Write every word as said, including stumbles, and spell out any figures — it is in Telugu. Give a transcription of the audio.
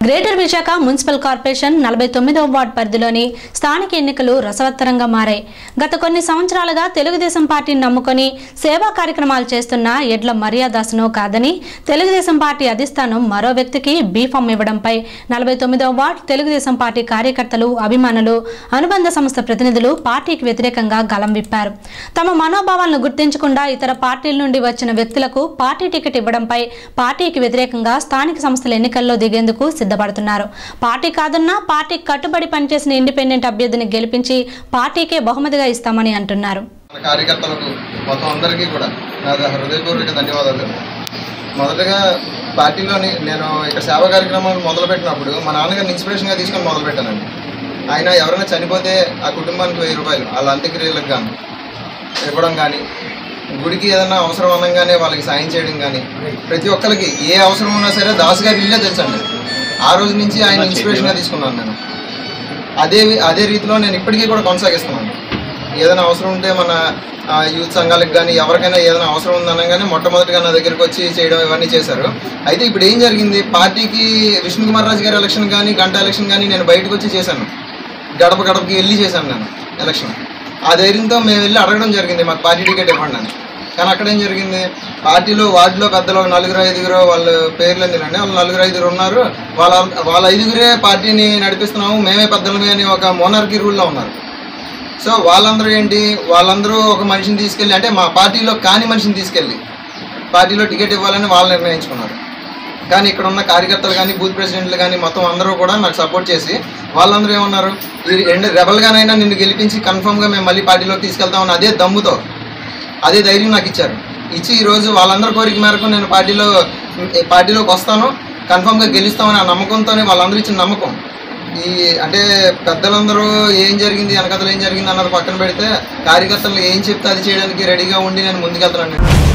గ్రేటర్ విశాఖ మున్సిపల్ కార్పొరేషన్ నలభై తొమ్మిదవ వార్డు పరిధిలోని స్థానిక ఎన్నికలు రసవత్తరంగా మారాయి. గత కొన్ని సంవత్సరాలుగా తెలుగుదేశం పార్టీని నమ్ముకొని సేవా కార్యక్రమాలు చేస్తున్న ఎడ్ల మర్యాదాసును కాదని తెలుగుదేశం పార్టీ అధిష్టానం మరో వ్యక్తికి బీఫామ్ ఇవ్వడంపై నలభై తొమ్మిదవ వార్డు తెలుగుదేశం పార్టీ కార్యకర్తలు, అభిమానులు, అనుబంధ సంస్థ ప్రతినిధులు పార్టీకి వ్యతిరేకంగా గలం విప్పారు. తమ మనోభావాలను గుర్తించకుండా ఇతర పార్టీల నుండి వచ్చిన వ్యక్తులకు పార్టీ టికెట్ ఇవ్వడంపై పార్టీకి వ్యతిరేకంగా స్థానిక సంస్థల ఎన్నికల్లో దిగేందుకు సిద్ధపడుతున్నారు. పార్టీ కాదన్నా పార్టీకి కట్టుబడి పనిచేసిన ఇండిపెండెంట్ అభ్యర్థిని గెలిపించి పార్టీకే బహుమతిగా ఇస్తామని అంటున్నారు. కార్యకర్తలకు మొత్తం అందరికీ కూడా నా హృదయపూర్వక ధన్యవాదాలు. మొదటగా పార్టీలోని నేను ఇక్కడ సేవా కార్యక్రమాలు మొదలుపెట్టినప్పుడు మా నాన్నగారిని ఇన్స్పిరేషన్గా తీసుకొని మొదలుపెట్టానండి. ఆయన ఎవరైనా చనిపోతే ఆ కుటుంబానికి వెయ్యి రూపాయలు వాళ్ళ అంత్యక్రియలకు కానీ ఇవ్వడం కానీ, గుడికి ఏదైనా అవసరం అనగానే వాళ్ళకి సాయం చేయడం కానీ, ప్రతి ఒక్కరికి ఏ అవసరం ఉన్నా సరే దాసు గారి ఇల్లే తెలుసండి. ఆ రోజు నుంచి ఆయన ఇన్స్పిరేషన్గా తీసుకున్నాను నేను. అదే అదే రీతిలో నేను ఇప్పటికీ కూడా కొనసాగిస్తున్నాను. ఏదైనా అవసరం ఉంటే మన యూత్ సంఘాలకు కానీ ఎవరికైనా ఏదైనా అవసరం ఉందనగానే మొట్టమొదటిగా నా దగ్గరికి వచ్చి చేయడం ఇవన్నీ చేశారు. అయితే ఇప్పుడు ఏం జరిగింది, పార్టీకి విష్ణు కుమార్ రాజు గారి ఎలక్షన్ కానీ గంట ఎలక్షన్ కానీ నేను బయటకు వచ్చి చేశాను. గడప గడపకి వెళ్ళి చేశాను నేను ఎలక్షన్. ఆ ధైర్యంతో మేము వెళ్ళి అడగడం జరిగింది మాకు పార్టీ టికెట్ ఇవ్వండి అని. కానీ అక్కడ ఏం జరిగింది, పార్టీలో వార్డులో పెద్దలు నలుగురు ఐదుగురు వాళ్ళ పేర్లు ఎందుకండి వాళ్ళు నలుగురు ఐదుగురు ఉన్నారు. వాళ్ళ వాళ్ళ ఐదుగురే పార్టీని నడిపిస్తున్నాము, మేమే పెద్దలమే అని ఒక మోనార్కీ రూల్లో ఉన్నారు. సో వాళ్ళందరూ ఏంటి, వాళ్ళందరూ ఒక మనిషిని తీసుకెళ్ళి, అంటే మా పార్టీలో కాని మనిషిని తీసుకెళ్ళి పార్టీలో టికెట్ ఇవ్వాలని వాళ్ళు నిర్ణయించుకున్నారు. కానీ ఇక్కడ ఉన్న కార్యకర్తలు కానీ బూత్ ప్రెసిడెంట్లు కానీ మొత్తం అందరూ కూడా నాకు సపోర్ట్ చేసి వాళ్ళందరూ ఏమన్నారు, ఈ రెండు రెబల్గానైనా నిన్ను గెలిపించి కన్ఫర్మ్గా మేము మళ్ళీ పార్టీలోకి తీసుకెళ్తామని అదే దమ్ముతో అదే ధైర్యం నాకు ఇచ్చారు. ఇచ్చి ఈరోజు వాళ్ళందరి కోరిక మేరకు నేను పార్టీలో పార్టీలోకి వస్తాను, కన్ఫర్మ్గా గెలుస్తామని ఆ నమ్మకంతోనే వాళ్ళందరూ ఇచ్చిన నమ్మకం. ఈ అంటే పెద్దలందరూ ఏం జరిగింది వెనకథలు ఏం జరిగింది అన్నది పక్కన పెడితే కార్యకర్తలు ఏం చెప్తే అది చేయడానికి రెడీగా ఉండి నేను ముందుకెళ్తాను.